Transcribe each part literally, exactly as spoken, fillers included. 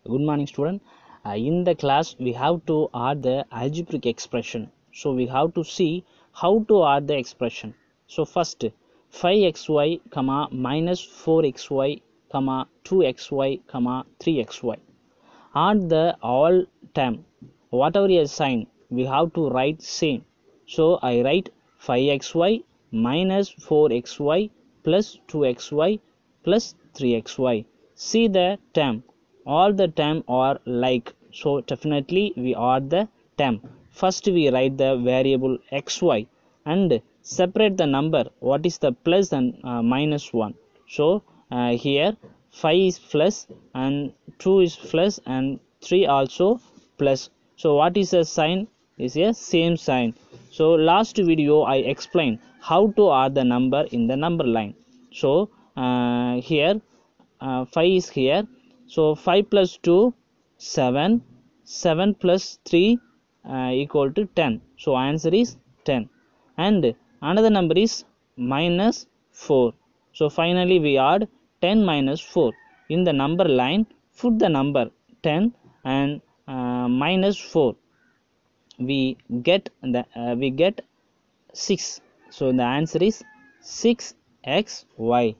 Good morning, student. Uh, in the class, we have to add the algebraic expression. So we have to see how to add the expression. So first, five x y comma minus four x y comma two x y comma three x y. Add the all term. Whatever is sign, we have to write same. So I write five x y minus four x y plus two x y plus three x y. See the term. All the term are like. So definitely we add the term. First we write the variable xy and separate the number. What is the plus and uh, minus one? So uh, here five is plus and two is plus and three also plus. So what is a sign? Is a same sign. So last video I explained how to add the number in the number line. So uh, here uh, five is here. So five plus two, seven. seven plus three uh, equal to ten. So answer is ten. And another number is minus four. So finally we add ten minus four. In the number line, put the number ten and uh, minus four. We get the uh, we get six. So the answer is six x y.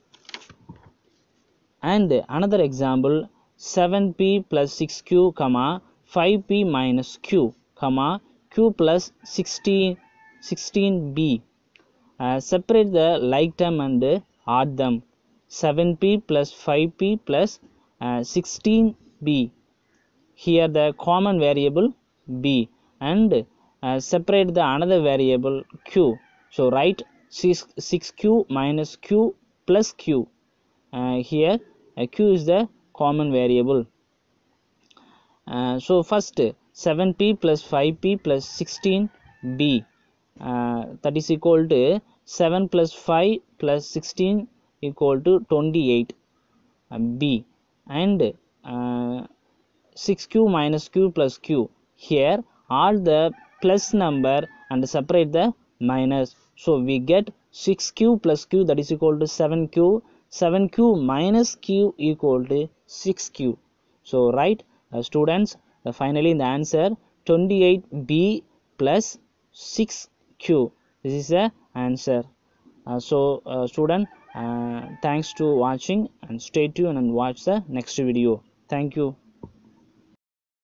And another example, seven p plus six q comma five p minus q comma q plus sixteen sixteen b. Uh, separate the like term and add them. seven p plus five p plus uh, sixteen b. Here the common variable b, and uh, separate the another variable q. So write six, six q minus q plus q. Uh, here uh, q is the common variable. Uh, so first seven p plus five p plus sixteen b, uh, that is equal to seven plus five plus sixteen equal to twenty-eight uh, b, and uh, six q minus q plus q. Here all the plus number and separate the minus. So we get six q plus q, that is equal to seven q. seven q minus q equal to six q. So write uh, students, uh, finally the answer twenty-eight b plus six q. This is the answer. Uh, so uh, student, uh, thanks to watching and stay tuned and watch the next video. Thank you.